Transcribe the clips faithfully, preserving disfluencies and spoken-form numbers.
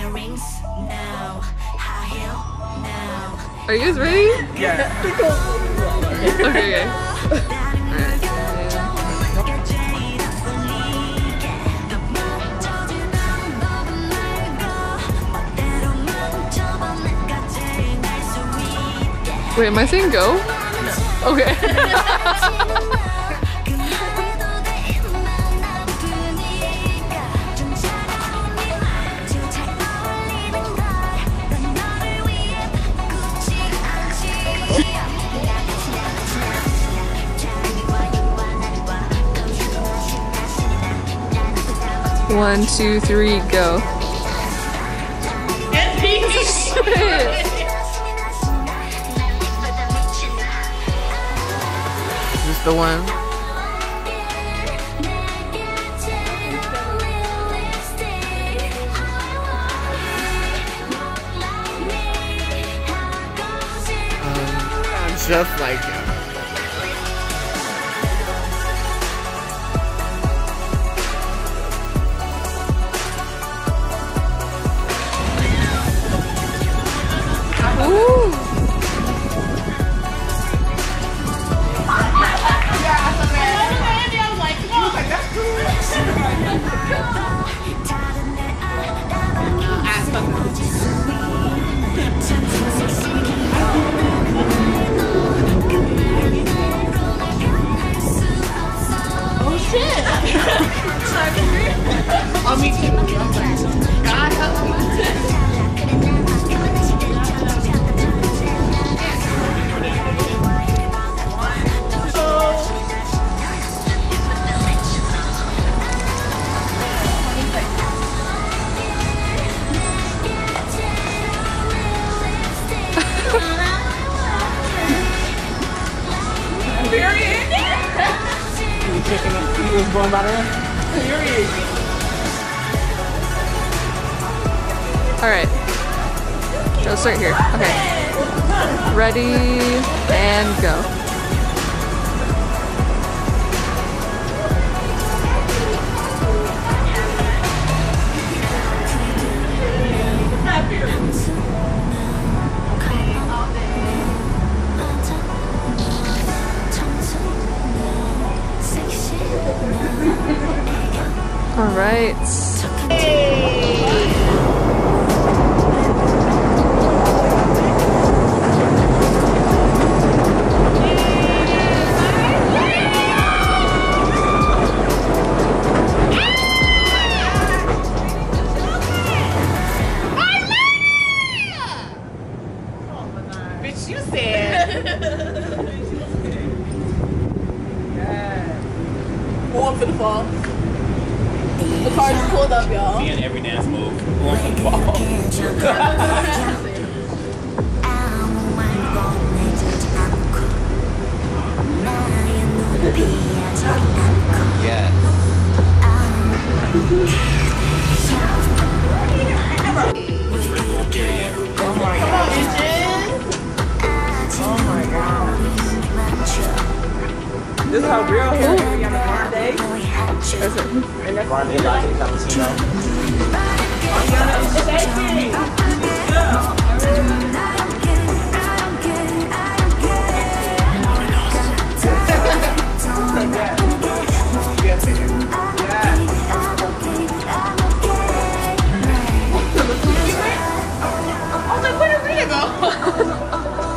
Are you guys ready? Yeah. Okay, okay. Wait, am I saying go? No. Okay. One, two, three, go. Is this the one? Um, just like him. Oh, me too. God help me. Period. You picking up? You was going by there? Period. Alright. Let's start here. Okay. Ready and go. Alright. Bitch, you said. Going for the fall. The car just pulled up, y'all. Me and every dance move. Going for the ball. Yeah. Come on, bitches. Oh my god. This is how real hair can be on a hard day. And that's Grande latte cappuccino. I was like, where did Rita go?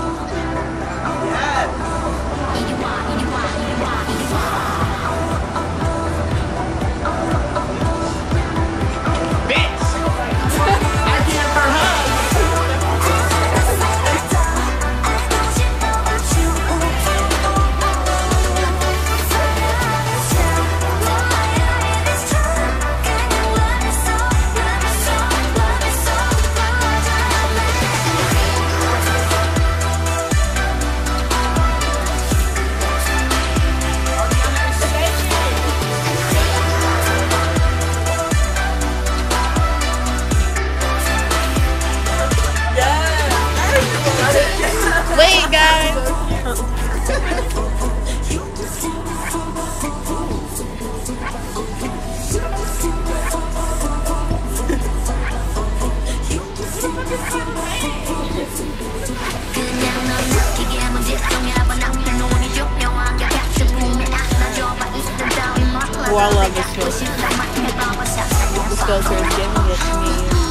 Wait, guys. I love this one. This filter is giving it to me.